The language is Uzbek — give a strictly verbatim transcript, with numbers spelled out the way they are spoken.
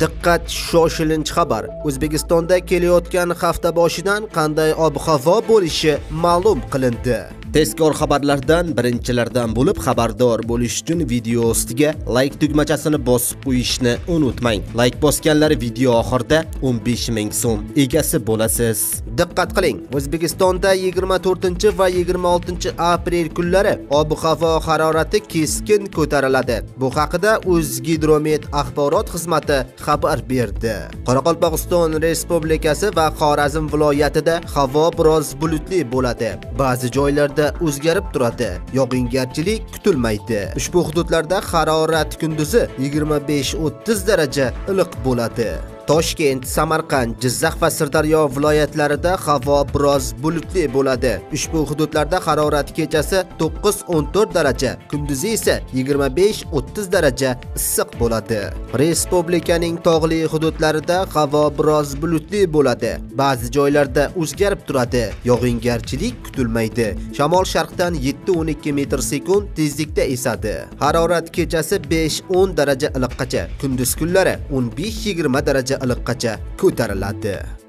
Diqqat, shoshilinch xabar. O'zbekistonda kelayotgan hafta boshidan qanday ob-havo bo'lishi ma'lum qilindi. Tezkor xabarlardan birinchilardan bo'lib xabardor bo'lish uchun video ostiga like tugmachasini bosib qo'yishni unutmang. Like bosganlar video oxirida o'n besh ming so'm egasi bo'lasiz. Diqqat qiling, O'zbekistonda yigirma to'rtinchi va yigirma oltinchi aprel kunlari ob-havo harorati keskin ko'tariladi. Bu haqida O'zgidromet axborot xizmati xabar berdi. Qoraqalpog'iston Respublikasi va Xorazm viloyatida havo biroz bulutli bo'ladi. Ba'zi joylarda o'zgarib turadi. Yog'ingarchilik kutilmaydi. Ushbu hududlarda harorat kunduzi yigirma besh o'ttiz daraja iliq bo'ladi. Toshkent, Samarqand, Jizzax va Sirdaryo viloyatlarida havo biroz bulutli bo'ladi. Ushbu hududlarda harorat kechasi to'qqiz o'n to'rt daraja, kunduzi esa yigirma besh o'ttiz daraja issiq bo'ladi. Respublikaning tog'li hududlarida havo biroz bulutli bo'ladi. Ba'zi joylarda o'zgarib turadi. Yog'ingarchilik kutilmaydi. Shamol sharqdan yetti o'n ikki metr sekund tezlikda esadi. Harorat kechasi besh o'n daraja iliqqacha, kunduz kunlari o'n besh yigirma daraja iliqqacha ko'tariladi.